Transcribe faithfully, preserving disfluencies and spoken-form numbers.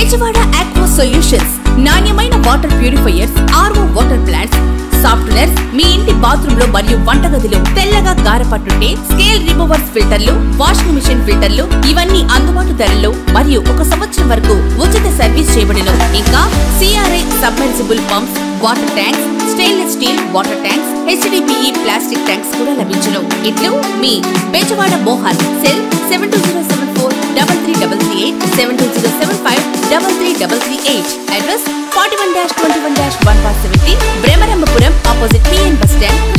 Vijayawada Aqua Solutions, నాణ్యమైన water purifiers, RO water plants, softwares మీ ఇంటి బాత్రూమ్ లో మరియు వంటగదిలో తెల్లగా గారపట్టుంటే స్కేల్ రిమూవర్స్ ఫిల్టర్లు, వాషింగ్ మిషన్ ఫిల్టర్లు ఇవన్నీ అందుబాటు ధరల్లో మరియు ఒక సంవత్సరం వరకు ఉచిత సర్వీస్ చేయబడును. ఇంకా CRI submersible pumps, water tanks, stainless steel water tanks, HDPE plastic tanks కూడా లభించును. ఇట్లు మీ Bezawada Mohan. Cell seven two zero seven four double three double three eight, seven two zero seven five double three double three eight. Address forty one dash twenty one dash one four seventy, Brahmarambhapuram, opposite PN bus stand.